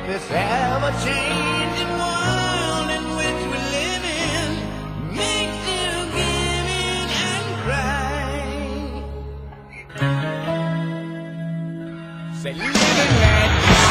This ever-changing world in which we live in makes you give in and cry. Say, live and let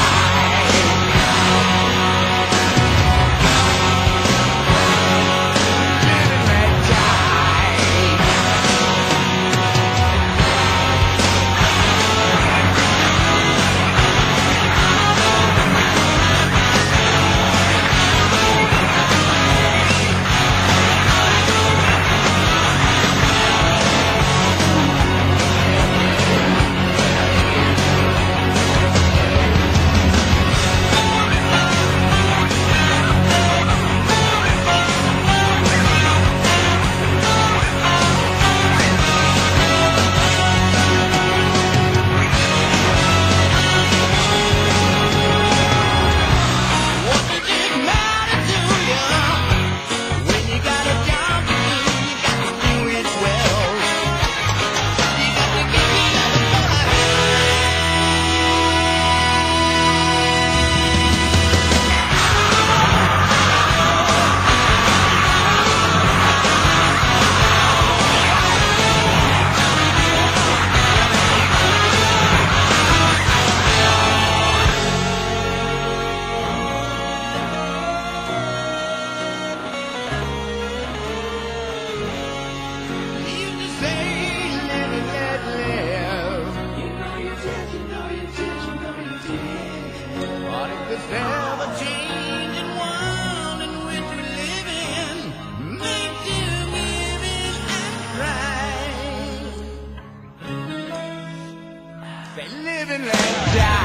this ever-changing world in which we live in makes you give in and cry. Say, live and let die.